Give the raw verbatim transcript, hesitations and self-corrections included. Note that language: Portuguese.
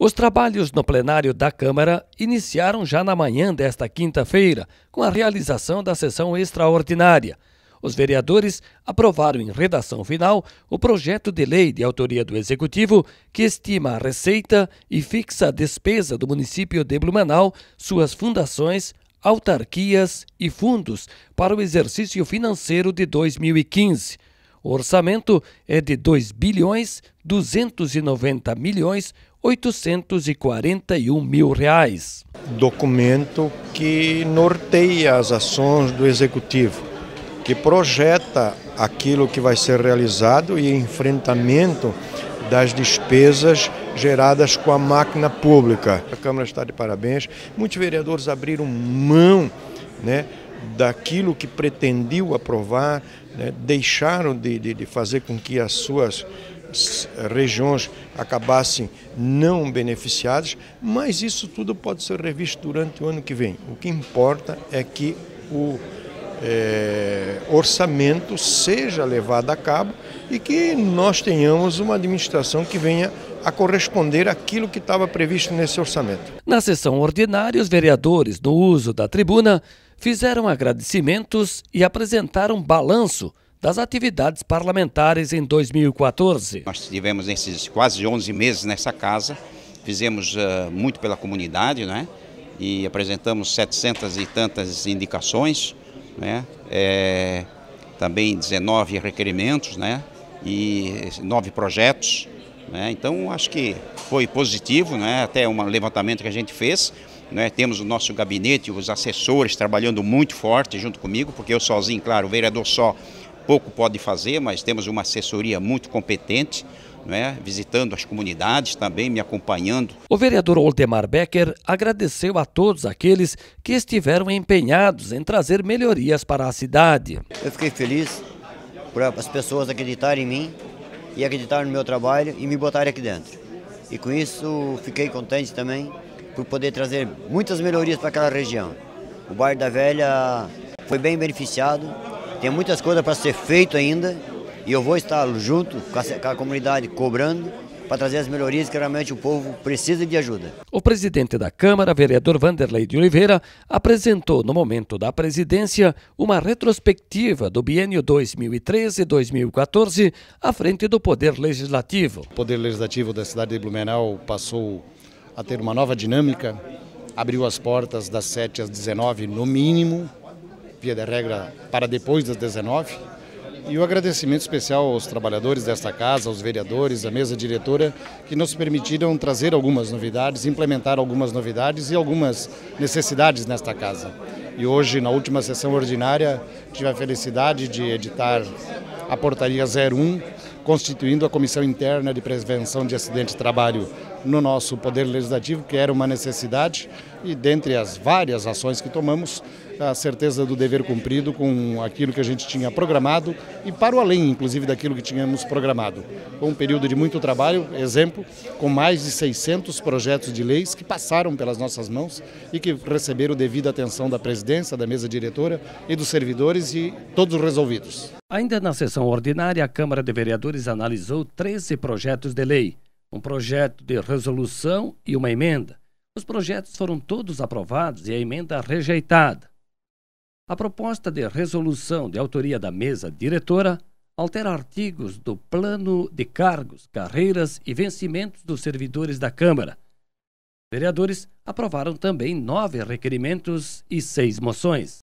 Os trabalhos no plenário da Câmara iniciaram já na manhã desta quinta-feira, com a realização da sessão extraordinária. Os vereadores aprovaram em redação final o projeto de lei de autoria do Executivo que estima a receita e fixa a despesa do município de Blumenau, suas fundações, autarquias e fundos para o exercício financeiro de dois mil e quinze. O orçamento é de dois bilhões duzentos e noventa milhões oitocentos e quarenta e um mil reais. Documento que norteia as ações do Executivo, que projeta aquilo que vai ser realizado e enfrentamento das despesas geradas com a máquina pública. A Câmara está de parabéns. Muitos vereadores abriram mão, né, daquilo que pretendiam aprovar, né, deixaram de, de, de fazer com que as suas regiões acabassem não beneficiadas, mas isso tudo pode ser revisto durante o ano que vem. O que importa é que o é, orçamento seja levado a cabo e que nós tenhamos uma administração que venha a corresponder àquilo que estava previsto nesse orçamento. Na sessão ordinária, os vereadores, no uso da tribuna, fizeram agradecimentos e apresentaram balanço das atividades parlamentares em dois mil e quatorze. Nós tivemos esses quase onze meses nessa casa, fizemos uh, muito pela comunidade, né? E apresentamos setecentas e tantas indicações, né? É, também dezenove requerimentos, né? E nove projetos, né? Então acho que foi positivo, né? Até um levantamento que a gente fez, né? Temos o nosso gabinete, os assessores trabalhando muito forte junto comigo, porque eu sozinho, claro, o vereador só pouco pode fazer, mas temos uma assessoria muito competente, né, visitando as comunidades também, me acompanhando. O vereador Oldemar Becker agradeceu a todos aqueles que estiveram empenhados em trazer melhorias para a cidade. Eu fiquei feliz por as pessoas acreditarem em mim e acreditarem no meu trabalho e me botarem aqui dentro. E com isso fiquei contente também por poder trazer muitas melhorias para aquela região. O bairro da Velha foi bem beneficiado. Tem muitas coisas para ser feito ainda e eu vou estar junto com a, com a comunidade cobrando para trazer as melhorias que realmente o povo precisa de ajuda. O presidente da Câmara, vereador Vanderlei de Oliveira, apresentou no momento da presidência uma retrospectiva do biênio dois mil e treze a dois mil e quatorze à frente do Poder Legislativo. O Poder Legislativo da cidade de Blumenau passou a ter uma nova dinâmica, abriu as portas das sete às dezenove no mínimo, via de regra para depois das dezenove, e o agradecimento especial aos trabalhadores desta casa, aos vereadores, à mesa diretora, que nos permitiram trazer algumas novidades, implementar algumas novidades e algumas necessidades nesta casa. E hoje, na última sessão ordinária, tive a felicidade de editar a portaria zero um, constituindo a Comissão Interna de Prevenção de Acidentes de Trabalho no nosso Poder Legislativo, que era uma necessidade, e dentre as várias ações que tomamos, a certeza do dever cumprido com aquilo que a gente tinha programado e para o além, inclusive, daquilo que tínhamos programado. Foi um período de muito trabalho, exemplo, com mais de seiscentos projetos de leis que passaram pelas nossas mãos e que receberam devida atenção da presidência, da mesa diretora e dos servidores, e todos resolvidos. Ainda na sessão ordinária, a Câmara de Vereadores analisou treze projetos de lei, um projeto de resolução e uma emenda. Os projetos foram todos aprovados e a emenda rejeitada. A proposta de resolução de autoria da mesa diretora altera artigos do plano de cargos, carreiras e vencimentos dos servidores da Câmara. Vereadores aprovaram também nove requerimentos e seis moções.